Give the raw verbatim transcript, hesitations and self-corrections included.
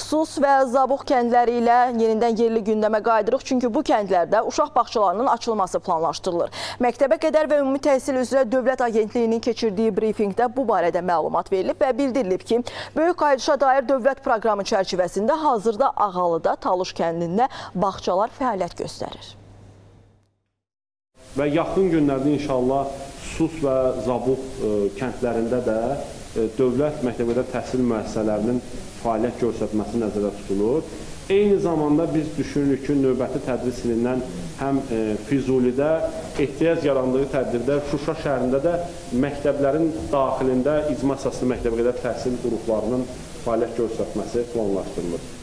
Sus və Zabuq kəndləri ilə yenidən yerli gündəmə qayıdırıq. Çünki bu kəndlərdə uşaq bağçalarının açılması planlaşdırılır. Məktəbə qədər və ümumi təhsil üzrə Dövlət Agentliyinin keçirdiyi brifinqdə bu barədə məlumat verilib və bildirilib ki, böyük qayıdışa dair dövlət proqramı çərçivəsində hazırda Ağalıda, Talış kəndində bağçalar fəaliyyət göstərir. Və yaxın günlərdə inşallah Sus və Zabuq kəndlərində də dövlət məktəbdə təhsil müəssisələrinin fəaliyyət göstərməsi nəzərdə tutulur. Eyni zamanda biz düşünürük ki, növbəti tədris ilindən həm Füzulidə ehtiyac yarandığı təqdirdə Şuşa şəhərində də məktəblərin daxilində icma əsaslı məktəbə qədər təhsil qruplarının fəaliyyət göstərməsi planlaşdırılır.